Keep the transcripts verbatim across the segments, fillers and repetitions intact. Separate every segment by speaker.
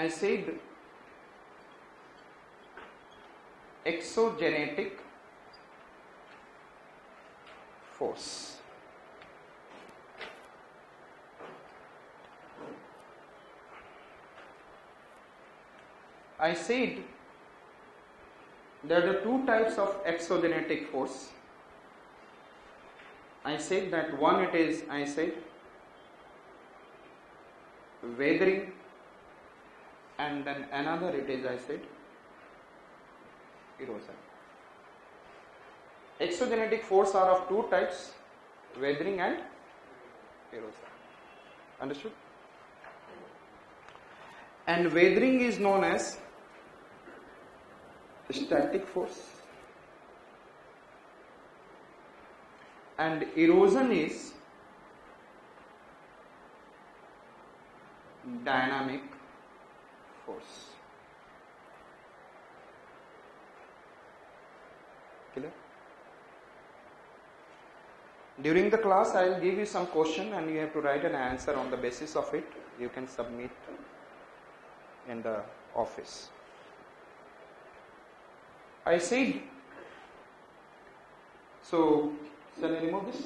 Speaker 1: I said exogenetic force. I said there are two types of exogenetic force. I said that one it is, I said, weathering, and then another it is, I said, erosion. Exogenetic force are of two types, weathering and erosion. Understood? And weathering is known as static force, and erosion is dynamic force. Clear? During the class I will give you some question and you have to write an answer. On the basis of it you can submit in the office. I said, so shall I remove this?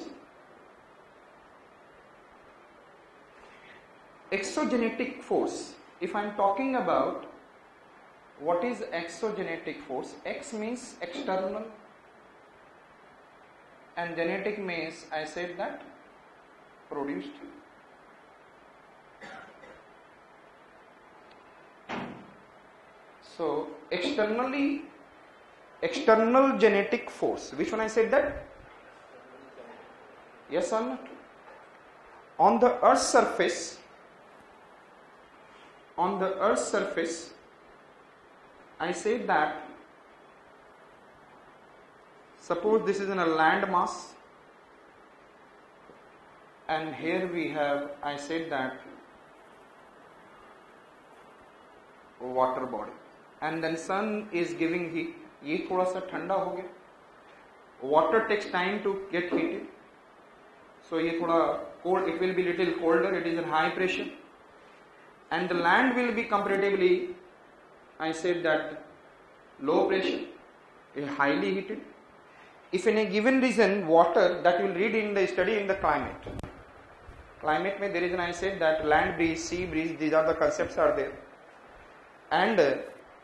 Speaker 1: Exogenetic force. If I am talking about what is exogenetic force, X means external and genetic means, I said that, produced. So externally, external genetic force, which one I said that? Yes or not? On the Earth's surface, on the Earth's surface, I said that, suppose this is in a land mass, and here we have, I said that, water body, and then sun is giving heat. ये थोड़ा सा ठंडा हो गया. Water takes time to get heated, so ये थोड़ा cold. It will be little colder. It is in high pressure, and the land will be comparatively, I said that, low pressure. It is highly heated. If in a given region water, that you will read in the study in the climate. Climate में there is an, I said that, land breeze, sea breeze. These are the concepts are there, and uh,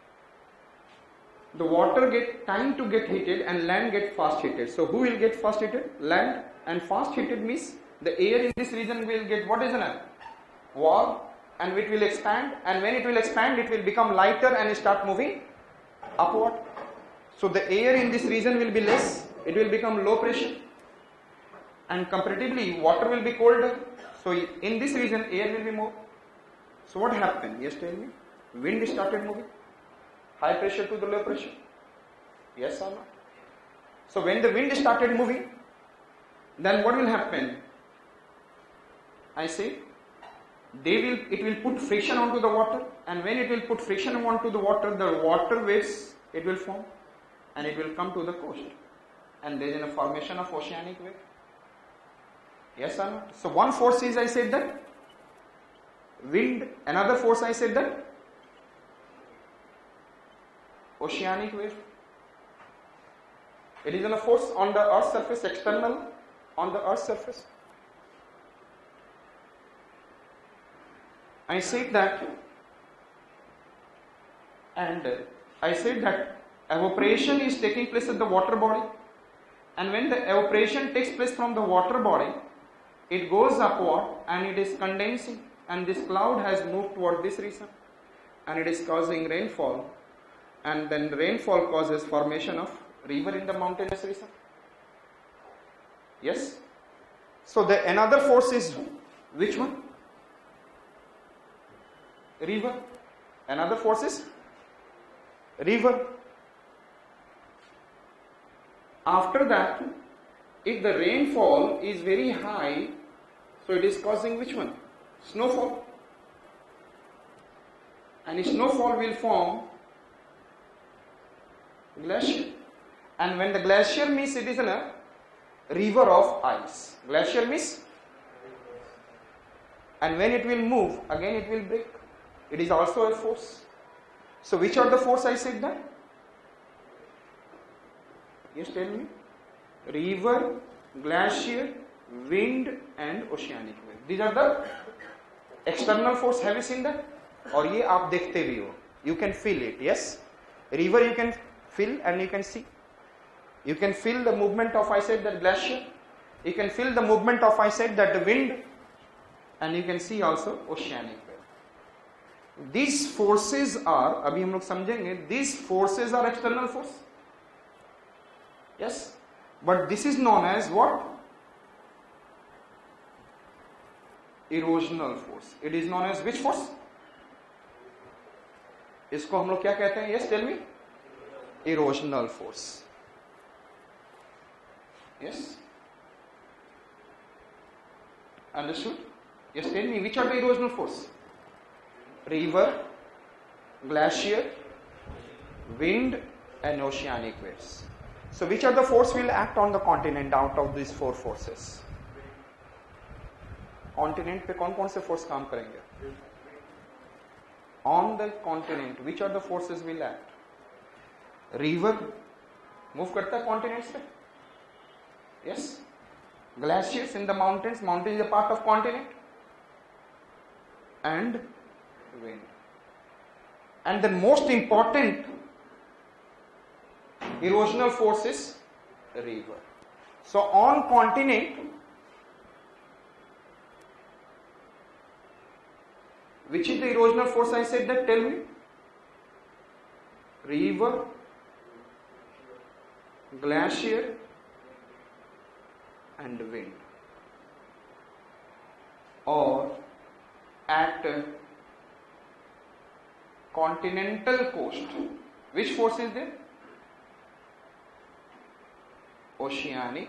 Speaker 1: the water get time to get heated and land get fast heated. So who will get fast heated? Land. And fast heated means the air in this region will get, what is an warm, and it will expand, and when it will expand it will become lighter and start moving upward. So the air in this region will be less, it will become low pressure, and comparatively water will be colder. So in this region air will be more. So what happened? Yes, tell me. Wind started moving. High pressure to the low pressure. Yes or no? So when the wind started moving, then what will happen? I say, they will, it will put friction onto the water, and when it will put friction onto the water, the water waves, it will form, and it will come to the coast, and there is a formation of oceanic wave. Yes or no? So one force is, I said that, wind. Another force I said that, oceanic wave. It is a force on the Earth's surface, external on the Earth's surface. I said that, and I said that evaporation is taking place at the water body, and when the evaporation takes place from the water body, it goes upward and it is condensing, and this cloud has moved toward this region, and it is causing rainfall. And then rainfall causes formation of river in the mountainous region. Yes. So the another force is which one? River. Another force is river. After that, if the rainfall is very high, so it is causing which one? Snowfall. And snowfall will form glacier, and when the glacier means it is in a river of ice. Glacier means, and when it will move again it will break. It is also a force. So which are the force I said that? Yes, tell me. River, glacier, wind and oceanic wave. These are the external force. Have you seen that? और ये आप देखते भी हो. You can feel it. Yes. River you can feel and you can see. You can feel the movement of, I said, that glacier. You can feel the movement of, I said, that the wind, and you can see also oceanic wave. These forces are, अभी हम लोग समझेंगे, these forces are external force. Yes, but this is known as what? Erosional force. It is known as which force? इसको हम लोग क्या कहते हैं? Yes, tell me. Erosional force. Yes. Understood? Yes, tell me, which are the erosional force? River, glacier, wind and oceanic waves. So which are the force will act on the continent out of these four forces? Continent पे कौन कौन से force काम करेंगे? On the continent, which are the forces will act? River move करता है continents पे? Yes. Glaciers in the mountains, mountain is a part of continent, and wind. And the most important erosional force is river. So on continent, which is the erosional force I said that? Tell me. River, glacier and wind. Or at continental coast, which force is there? Oceanic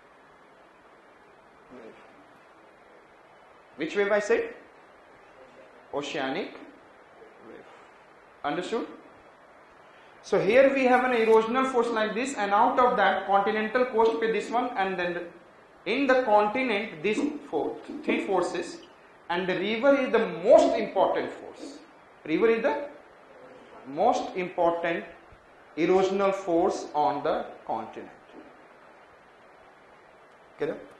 Speaker 1: wave. Which wave I said? Oceanic wave. Understood? So here we have an erosional force like this, and out of that continental coast pe this one, and then in the continent these four, three forces, and the river is the most important force. River is the most important erosional force on the continent. Okay?